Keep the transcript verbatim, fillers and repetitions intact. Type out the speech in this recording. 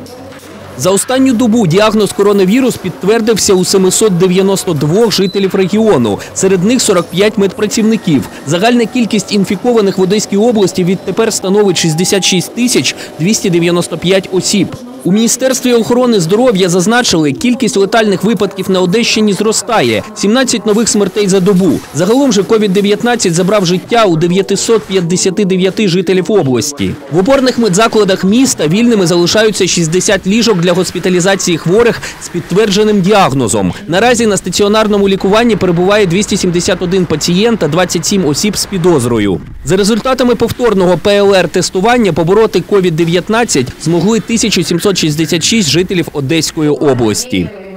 За останню добу діагноз коронавірус підтвердився у семисот дев'яноста двох жителів регіону. Серед них сорок п'ять медпрацівників. Загальна кількість інфікованих в Одеській області відтепер становить шістдесят шість тисяч двісті дев'яносто п'ять осіб. У Міністерстві охорони здоров'я зазначили, кількість летальних випадків на Одещині зростає – сімнадцять нових смертей за добу. Загалом же ковід дев'ятнадцять забрав життя у дев'ятисот п'ятдесяти дев'яти жителів області. В опорних медзакладах міста вільними залишаються шістдесят ліжок для госпіталізації хворих з підтвердженим діагнозом. Наразі на стаціонарному лікуванні перебуває двісті сімдесят один пацієнт та двадцять сім осіб з підозрою. За результатами повторного пе ел ер-тестування побороти ковід дев'ятнадцять змогли тисячу сімсот шістдесят шість жителів Одеської області.